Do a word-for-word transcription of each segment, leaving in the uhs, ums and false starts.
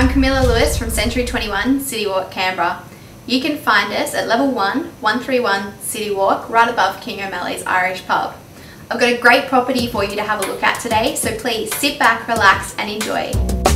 I'm Camilla Lewis from Century twenty-one, City Walk, Canberra. You can find us at level one, one thirty-one City Walk, right above King O'Malley's Irish pub. I've got a great property for you to have a look at today, so please sit back, relax and enjoy.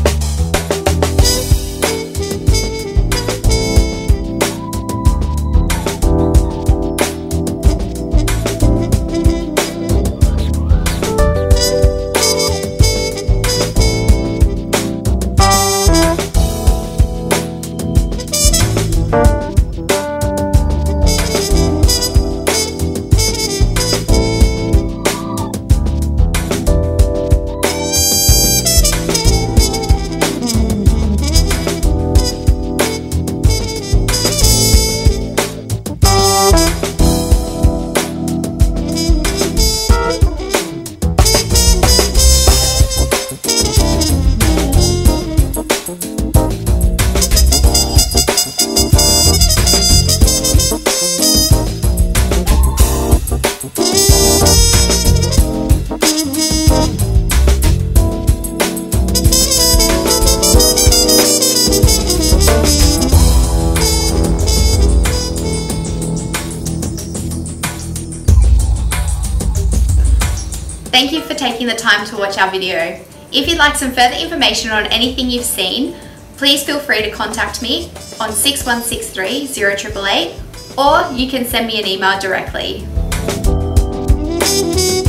Thank you for taking the time to watch our video. If you'd like some further information on anything you've seen, please feel free to contact me on six one six three, zero eight eight eight, or you can send me an email directly.